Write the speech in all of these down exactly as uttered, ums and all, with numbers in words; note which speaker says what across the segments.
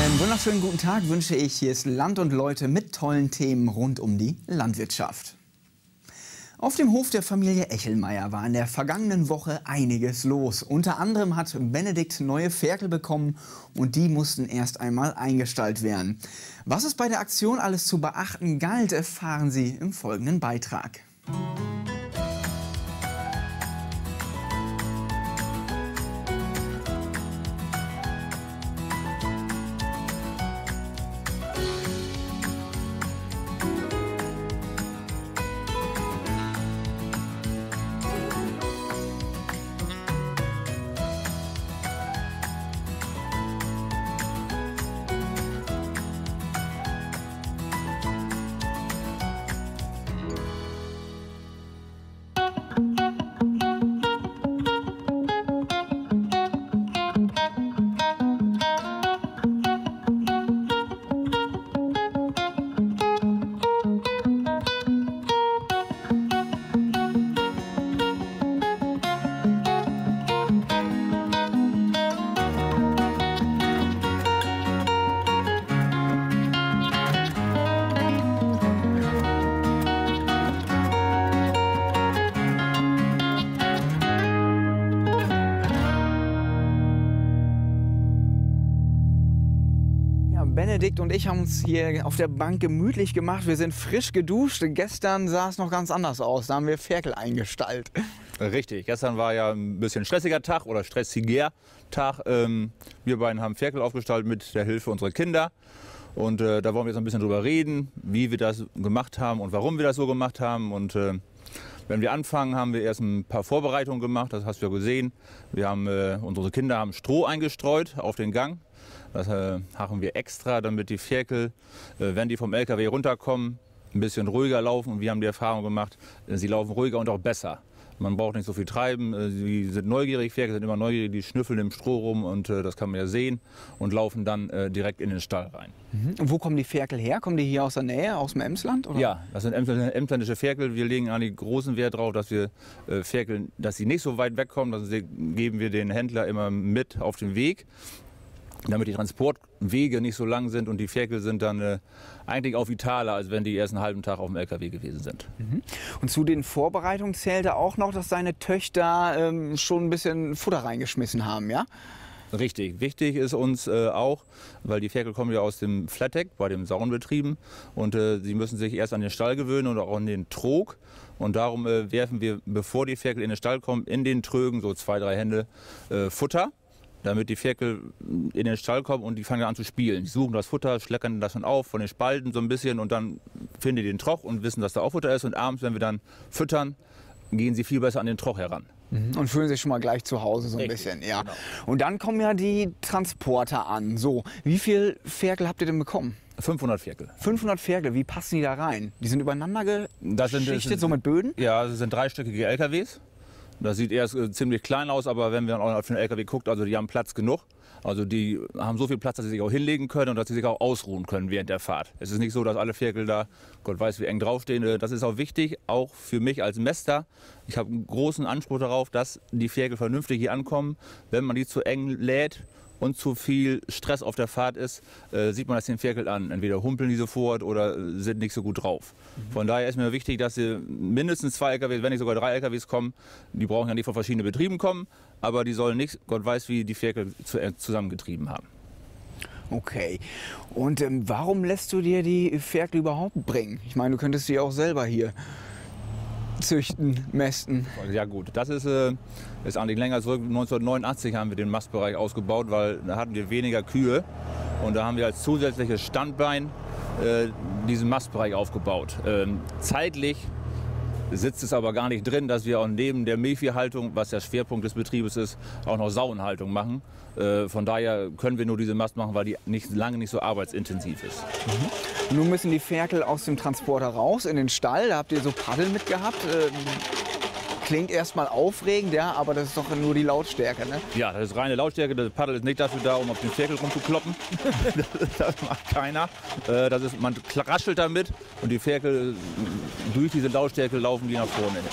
Speaker 1: Einen wunderschönen guten Tag wünsche ich. Hier ist Land und Leute mit tollen Themen rund um die Landwirtschaft. Auf dem Hof der Familie Echelmeier war in der vergangenen Woche einiges los. Unter anderem hat Benedikt neue Ferkel bekommen und die mussten erst einmal eingestallt werden. Was es bei der Aktion alles zu beachten galt, erfahren Sie im folgenden Beitrag. Benedikt und ich haben uns hier auf der Bank gemütlich gemacht. Wir sind frisch geduscht. Gestern sah es noch ganz anders aus. Da haben wir Ferkel eingestallt.
Speaker 2: Richtig. Gestern war ja ein bisschen stressiger Tag oder stressiger Tag. Ähm, wir beiden haben Ferkel aufgestaltet mit der Hilfe unserer Kinder. Und äh, da wollen wir jetzt ein bisschen drüber reden, wie wir das gemacht haben und warum wir das so gemacht haben. Und äh, wenn wir anfangen, haben wir erst ein paar Vorbereitungen gemacht. Das hast du ja gesehen. Wir haben, äh, unsere Kinder haben Stroh eingestreut auf den Gang. Das äh, machen wir extra, damit die Ferkel, äh, wenn die vom L K W runterkommen, ein bisschen ruhiger laufen. Und wir haben die Erfahrung gemacht, äh, sie laufen ruhiger und auch besser. Man braucht nicht so viel treiben. Äh, sie sind neugierig, Ferkel sind immer neugierig, die schnüffeln im Stroh rum und äh, das kann man ja sehen und laufen dann äh, direkt in den Stall rein.
Speaker 1: Mhm. Und wo kommen die Ferkel her? Kommen die hier aus der Nähe, aus dem Emsland? Oder?
Speaker 2: Ja, das sind emsländische Ferkel. Wir legen eigentlich großen Wert darauf, dass wir äh, Ferkel, dass sie nicht so weit wegkommen. Das geben wir den Händler immer mit auf den Weg, damit die Transportwege nicht so lang sind und die Ferkel sind dann äh, eigentlich auch vitaler, als wenn die erst einen halben Tag auf dem L K W gewesen sind.
Speaker 1: Mhm. Und zu den Vorbereitungen zählte auch noch, dass deine Töchter ähm, schon ein bisschen Futter reingeschmissen haben, ja?
Speaker 2: Richtig. Wichtig ist uns äh, auch, weil die Ferkel kommen ja aus dem Flatdeck, bei den Saunbetrieben und äh, sie müssen sich erst an den Stall gewöhnen und auch an den Trog. Und darum äh, werfen wir, bevor die Ferkel in den Stall kommen, in den Trögen so zwei, drei Hände äh, Futter, damit die Ferkel in den Stall kommen und die fangen an zu spielen. Die suchen das Futter, schleckern das schon auf von den Spalten so ein bisschen und dann finden die den Troch und wissen, dass da auch Futter ist. Und abends, wenn wir dann füttern, gehen sie viel besser an den Troch heran.
Speaker 1: Und fühlen sich schon mal gleich zu Hause so ein
Speaker 2: Richtig,
Speaker 1: bisschen. Ja.
Speaker 2: genau.
Speaker 1: Und dann kommen ja die Transporter an. So, wie viel Ferkel habt ihr denn bekommen?
Speaker 2: fünfhundert Ferkel.
Speaker 1: fünfhundert Ferkel, wie passen die da rein? Die sind übereinander
Speaker 2: Das sind,
Speaker 1: geschichtet,
Speaker 2: das
Speaker 1: so mit Böden?
Speaker 2: Ja, das sind dreistöckige L K Ws. Das sieht erst äh, ziemlich klein aus, aber wenn man auf den L K W guckt, also die haben Platz genug. Also die haben so viel Platz, dass sie sich auch hinlegen können und dass sie sich auch ausruhen können während der Fahrt. Es ist nicht so, dass alle Ferkel da, Gott weiß wie eng draufstehen. Das ist auch wichtig, auch für mich als Mäster. Ich habe einen großen Anspruch darauf, dass die Ferkel vernünftig hier ankommen. Wenn man die zu eng lädt und zu viel Stress auf der Fahrt ist, äh, sieht man das den Ferkel an. Entweder humpeln die sofort oder äh, sind nicht so gut drauf. Mhm. Von daher ist mir wichtig, dass sie mindestens zwei L K Ws, wenn nicht sogar drei L K Ws kommen. Die brauchen ja nicht von verschiedenen Betrieben kommen, aber die sollen nicht, Gott weiß, wie die Ferkel zu, äh, zusammengetrieben haben.
Speaker 1: Okay. Und ähm, warum lässt du dir die Ferkel überhaupt bringen? Ich meine, du könntest sie auch selber hier züchten, mästen.
Speaker 2: Ja gut, das ist, äh, ist eigentlich länger zurück. neunzehnhundertneunundachtzig haben wir den Mastbereich ausgebaut, weil da hatten wir weniger Kühe. Und da haben wir als zusätzliches Standbein äh, diesen Mastbereich aufgebaut. Ähm, zeitlich sitzt es aber gar nicht drin, dass wir auch neben der Milchviehhaltung, was der Schwerpunkt des Betriebes ist, auch noch Sauenhaltung machen. Äh, von daher können wir nur diese Mast machen, weil die nicht, lange nicht so arbeitsintensiv ist.
Speaker 1: Mhm. Nun müssen die Ferkel aus dem Transporter raus in den Stall. Da habt ihr so Paddel mitgehabt. Ähm, klingt erstmal aufregend, ja, aber das ist doch nur die Lautstärke, ne? Ja,
Speaker 2: das ist reine Lautstärke. Das Paddel ist nicht dafür da, um auf den Ferkel rumzukloppen. Das macht keiner. Das ist, man raschelt damit und die Ferkel durch diese Lautstärke laufen die nach vorne hin.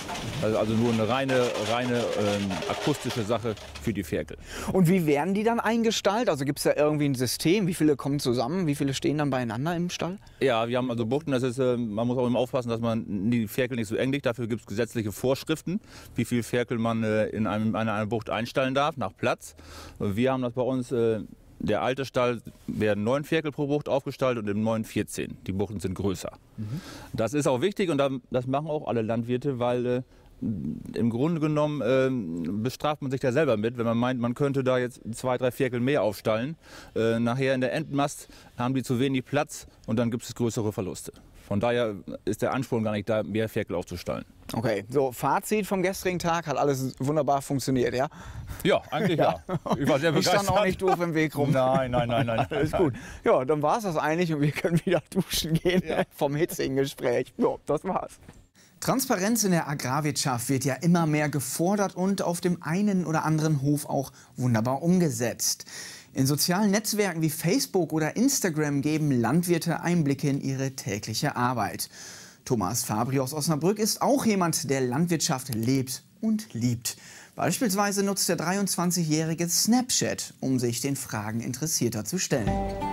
Speaker 2: Also, also nur eine reine, reine ähm, akustische Sache für die Ferkel.
Speaker 1: Und wie werden die dann eingestallt? Also gibt es da irgendwie ein System? Wie viele kommen zusammen? Wie viele stehen dann beieinander im Stall?
Speaker 2: Ja, wir haben also Buchten. Das ist, äh, man muss auch immer aufpassen, dass man die Ferkel nicht so eng legt. Dafür gibt es gesetzliche Vorschriften, wie viel Ferkel man äh, in, einem, in einer Bucht einstallen darf, nach Platz. Wir haben das bei uns, äh, der alte Stall werden neun Ferkel pro Bucht aufgestaltet und im neuen vierzehn. Die Buchten sind größer. Mhm. Das ist auch wichtig und das machen auch alle Landwirte, weil äh, im Grunde genommen äh, bestraft man sich da selber mit, wenn man meint, man könnte da jetzt zwei, drei Ferkel mehr aufstallen. Äh, nachher in der Endmast haben die zu wenig Platz und dann gibt es größere Verluste. Von daher ist der Ansporn gar nicht da, mehr Ferkel aufzustallen.
Speaker 1: Okay, so Fazit vom gestrigen Tag, hat alles wunderbar funktioniert, ja?
Speaker 2: Ja, eigentlich ja. ja. Ich war sehr begeistert.
Speaker 1: Ich stand auch nicht doof im Weg rum.
Speaker 2: Nein, nein, nein, nein.
Speaker 1: Alles gut. Ja, dann war es das eigentlich und wir können wieder duschen gehen ja. vom hitzigen Gespräch. Ja, das war's. Transparenz in der Agrarwirtschaft wird ja immer mehr gefordert und auf dem einen oder anderen Hof auch wunderbar umgesetzt. In sozialen Netzwerken wie Facebook oder Instagram geben Landwirte Einblicke in ihre tägliche Arbeit. Thomas Fabri aus Osnabrück ist auch jemand, der Landwirtschaft lebt und liebt. Beispielsweise nutzt der dreiundzwanzigjährige Snapchat, um sich den Fragen Interessierter zu stellen.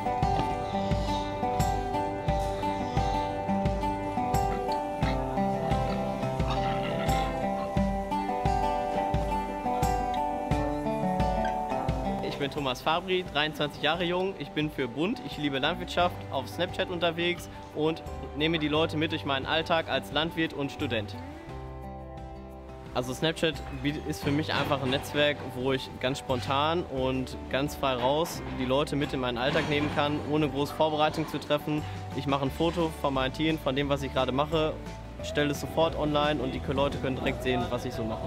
Speaker 3: Ich bin Thomas Fabri, dreiundzwanzig Jahre jung. Ich bin für bunt, ich liebe Landwirtschaft, auf Snapchat unterwegs und nehme die Leute mit durch meinen Alltag als Landwirt und Student. Also Snapchat ist für mich einfach ein Netzwerk, wo ich ganz spontan und ganz frei raus die Leute mit in meinen Alltag nehmen kann, ohne große Vorbereitung zu treffen. Ich mache ein Foto von meinen Tieren, von dem, was ich gerade mache, stelle es sofort online und die Leute können direkt sehen, was ich so mache.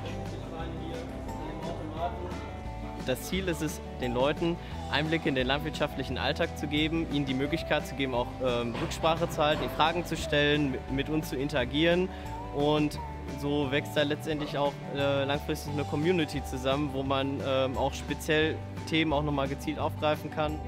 Speaker 3: Das Ziel ist es, den Leuten Einblicke in den landwirtschaftlichen Alltag zu geben, ihnen die Möglichkeit zu geben, auch ähm, Rücksprache zu halten, Fragen zu stellen, mit uns zu interagieren. Und so wächst da letztendlich auch äh, langfristig eine Community zusammen, wo man ähm, auch speziell Themen auch nochmal gezielt aufgreifen kann.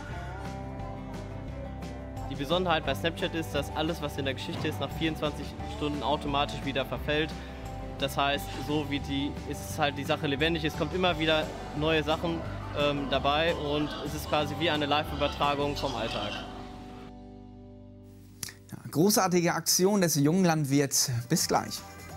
Speaker 3: Die Besonderheit bei Snapchat ist, dass alles, was in der Geschichte ist, nach vierundzwanzig Stunden automatisch wieder verfällt. Das heißt, so wie die, ist halt die Sache lebendig, es kommt immer wieder neue Sachen ähm, dabei und es ist quasi wie eine Live-Übertragung vom Alltag.
Speaker 1: Ja, großartige Aktion des jungen Landwirts. Bis gleich.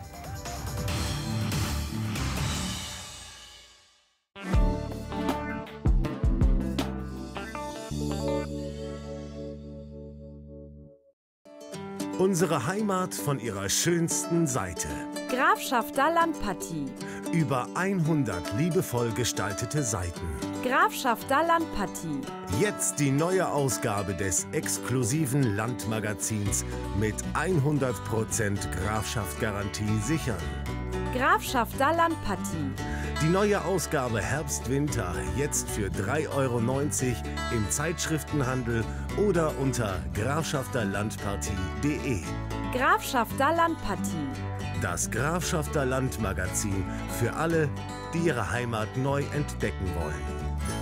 Speaker 4: Unsere Heimat von ihrer schönsten Seite.
Speaker 5: Grafschafter Landpartie.
Speaker 4: Über hundert liebevoll gestaltete Seiten.
Speaker 5: Grafschafter Landpartie.
Speaker 4: Jetzt die neue Ausgabe des exklusiven Landmagazins mit hundert Prozent Grafschaft-Garantie sichern.
Speaker 5: Grafschafter Landpartie.
Speaker 4: Die neue Ausgabe Herbst-Winter jetzt für drei Euro neunzig im Zeitschriftenhandel oder unter grafschafter landpartie punkt de.
Speaker 5: Grafschafter Landpartie.
Speaker 4: Das Grafschafter Landmagazin für alle, die ihre Heimat neu entdecken wollen.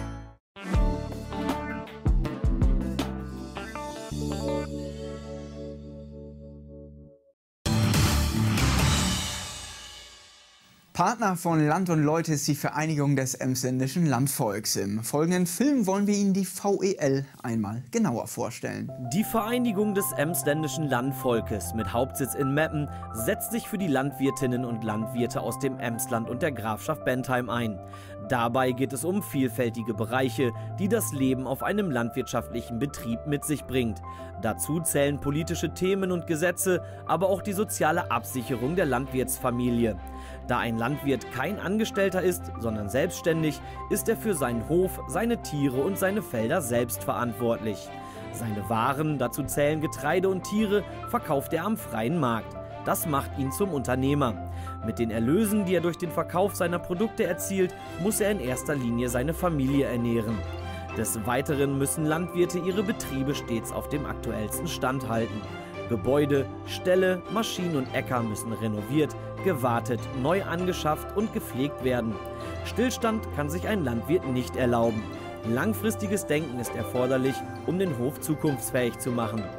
Speaker 1: Partner von Land und Leute ist die Vereinigung des emsländischen Landvolks. Im folgenden Film wollen wir Ihnen die V E L einmal genauer vorstellen.
Speaker 6: Die Vereinigung des emsländischen Landvolkes mit Hauptsitz in Meppen setzt sich für die Landwirtinnen und Landwirte aus dem Emsland und der Grafschaft Bentheim ein. Dabei geht es um vielfältige Bereiche, die das Leben auf einem landwirtschaftlichen Betrieb mit sich bringt. Dazu zählen politische Themen und Gesetze, aber auch die soziale Absicherung der Landwirtsfamilie. Da ein Landwirt kein Angestellter ist, sondern selbstständig, ist er für seinen Hof, seine Tiere und seine Felder selbst verantwortlich. Seine Waren, dazu zählen Getreide und Tiere, verkauft er am freien Markt. Das macht ihn zum Unternehmer. Mit den Erlösen, die er durch den Verkauf seiner Produkte erzielt, muss er in erster Linie seine Familie ernähren. Des Weiteren müssen Landwirte ihre Betriebe stets auf dem aktuellsten Stand halten. Gebäude, Ställe, Maschinen und Äcker müssen renoviert, gewartet, neu angeschafft und gepflegt werden. Stillstand kann sich ein Landwirt nicht erlauben. Langfristiges Denken ist erforderlich, um den Hof zukunftsfähig zu machen.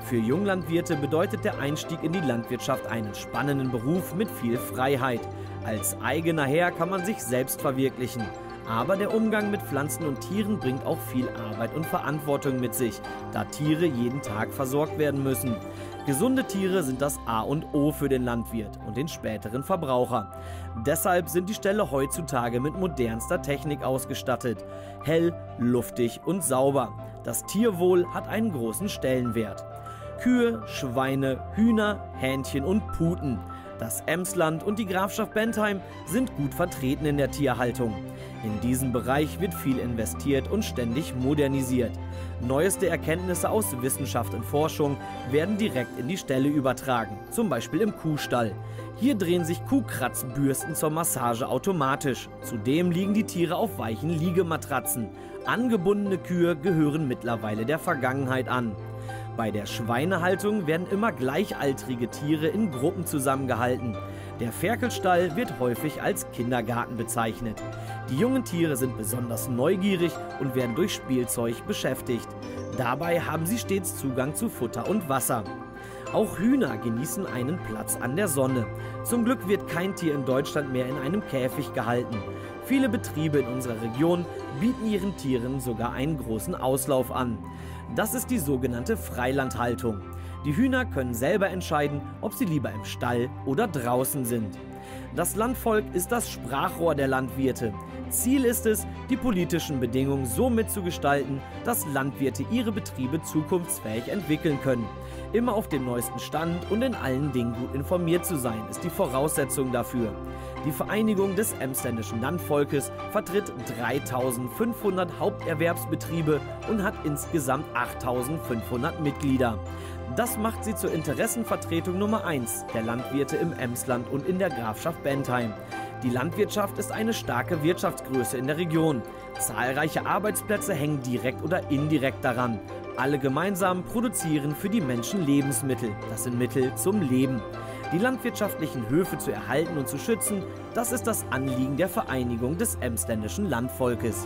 Speaker 6: Für Junglandwirte bedeutet der Einstieg in die Landwirtschaft einen spannenden Beruf mit viel Freiheit. Als eigener Herr kann man sich selbst verwirklichen. Aber der Umgang mit Pflanzen und Tieren bringt auch viel Arbeit und Verantwortung mit sich, da Tiere jeden Tag versorgt werden müssen. Gesunde Tiere sind das A und O für den Landwirt und den späteren Verbraucher. Deshalb sind die Ställe heutzutage mit modernster Technik ausgestattet. Hell, luftig und sauber. Das Tierwohl hat einen großen Stellenwert. Kühe, Schweine, Hühner, Hähnchen und Puten. Das Emsland und die Grafschaft Bentheim sind gut vertreten in der Tierhaltung. In diesem Bereich wird viel investiert und ständig modernisiert. Neueste Erkenntnisse aus Wissenschaft und Forschung werden direkt in die Ställe übertragen, zum Beispiel im Kuhstall. Hier drehen sich Kuhkratzbürsten zur Massage automatisch. Zudem liegen die Tiere auf weichen Liegematratzen. Angebundene Kühe gehören mittlerweile der Vergangenheit an. Bei der Schweinehaltung werden immer gleichaltrige Tiere in Gruppen zusammengehalten. Der Ferkelstall wird häufig als Kindergarten bezeichnet. Die jungen Tiere sind besonders neugierig und werden durch Spielzeug beschäftigt. Dabei haben sie stets Zugang zu Futter und Wasser. Auch Hühner genießen einen Platz an der Sonne. Zum Glück wird kein Tier in Deutschland mehr in einem Käfig gehalten. Viele Betriebe in unserer Region bieten ihren Tieren sogar einen großen Auslauf an. Das ist die sogenannte Freilandhaltung. Die Hühner können selber entscheiden, ob sie lieber im Stall oder draußen sind. Das Landvolk ist das Sprachrohr der Landwirte. Ziel ist es, die politischen Bedingungen so mitzugestalten, dass Landwirte ihre Betriebe zukunftsfähig entwickeln können. Immer auf dem neuesten Stand und in allen Dingen gut informiert zu sein, ist die Voraussetzung dafür. Die Vereinigung des Emsländischen Landvolkes vertritt dreitausendfünfhundert Haupterwerbsbetriebe und hat insgesamt achttausendfünfhundert Mitglieder. Das macht sie zur Interessenvertretung Nummer eins der Landwirte im Emsland und in der Grafschaft Bentheim. Die Landwirtschaft ist eine starke Wirtschaftsgröße in der Region. Zahlreiche Arbeitsplätze hängen direkt oder indirekt daran. Alle gemeinsam produzieren für die Menschen Lebensmittel. Das sind Mittel zum Leben. Die landwirtschaftlichen Höfe zu erhalten und zu schützen, das ist das Anliegen der Vereinigung des Emsländischen Landvolkes.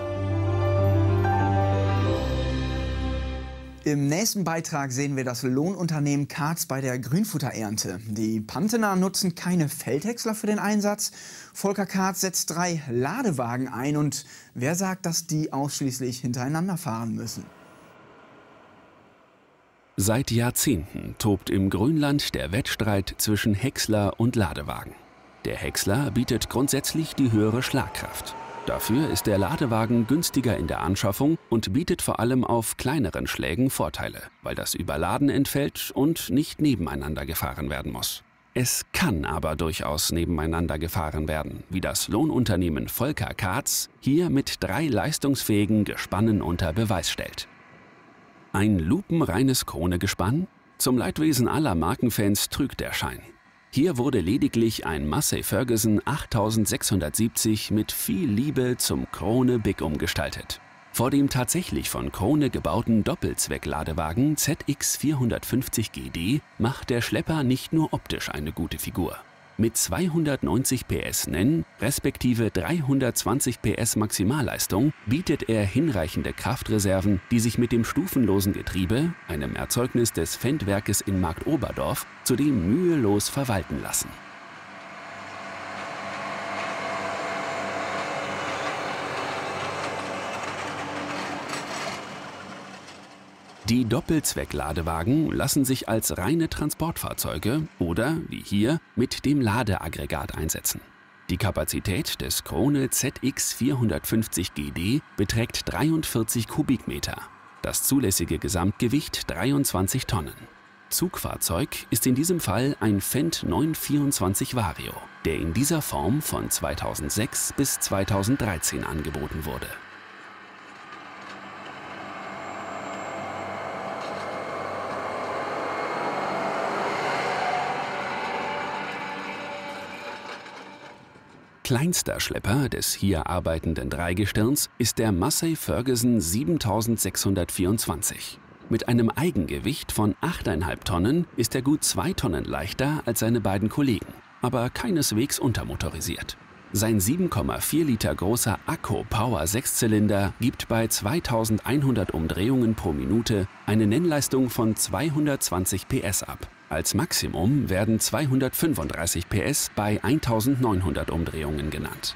Speaker 1: Im nächsten Beitrag sehen wir das Lohnunternehmen Karz bei der Grünfutterernte. Die Pantener nutzen keine Feldhäcksler für den Einsatz. Volker Karz setzt drei Ladewagen ein. Und wer sagt, dass die ausschließlich hintereinander fahren müssen?
Speaker 7: Seit Jahrzehnten tobt im Grünland der Wettstreit zwischen Häcksler und Ladewagen. Der Häcksler bietet grundsätzlich die höhere Schlagkraft. Dafür ist der Ladewagen günstiger in der Anschaffung und bietet vor allem auf kleineren Schlägen Vorteile, weil das Überladen entfällt und nicht nebeneinander gefahren werden muss. Es kann aber durchaus nebeneinander gefahren werden, wie das Lohnunternehmen Volker Karz hier mit drei leistungsfähigen Gespannen unter Beweis stellt. Ein lupenreines Krone-Gespann? Zum Leidwesen aller Markenfans trügt der Schein. Hier wurde lediglich ein Massey Ferguson achttausendsechshundertsiebzig mit viel Liebe zum Krone Big umgestaltet. Vor dem tatsächlich von Krone gebauten Doppelzweckladewagen Z X vierhundertfünfzig G D macht der Schlepper nicht nur optisch eine gute Figur. Mit zweihundertneunzig P S Nenn respektive dreihundertzwanzig P S Maximalleistung bietet er hinreichende Kraftreserven, die sich mit dem stufenlosen Getriebe, einem Erzeugnis des Fendwerkes in Marktoberdorf, zudem mühelos verwalten lassen. Die Doppelzweckladewagen lassen sich als reine Transportfahrzeuge oder, wie hier, mit dem Ladeaggregat einsetzen. Die Kapazität des Krone Z X vierhundertfünfzig G D beträgt dreiundvierzig Kubikmeter. Das zulässige Gesamtgewicht dreiundzwanzig Tonnen. Zugfahrzeug ist in diesem Fall ein Fendt neun vierundzwanzig Vario, der in dieser Form von zweitausendsechs bis zweitausenddreizehn angeboten wurde. Kleinster Schlepper des hier arbeitenden Dreigestirns ist der Massey Ferguson siebentausendsechshundertvierundzwanzig. Mit einem Eigengewicht von acht Komma fünf Tonnen ist er gut zwei Tonnen leichter als seine beiden Kollegen, aber keineswegs untermotorisiert. Sein sieben Komma vier Liter großer Akku Power Sechszylinder gibt bei zweitausendeinhundert Umdrehungen pro Minute eine Nennleistung von zweihundertzwanzig P S ab. Als Maximum werden zweihundertfünfunddreißig P S bei eintausendneunhundert Umdrehungen genannt.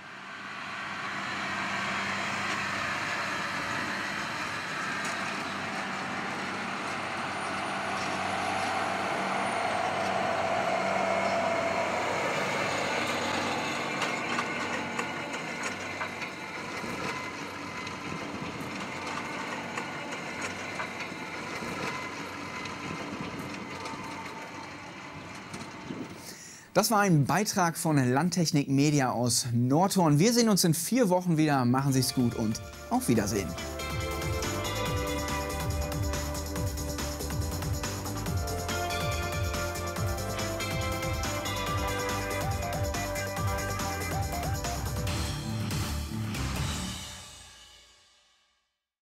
Speaker 1: Das war ein Beitrag von Landtechnik Media aus Nordhorn. Wir sehen uns in vier Wochen wieder. Machen Sie's gut und auf Wiedersehen.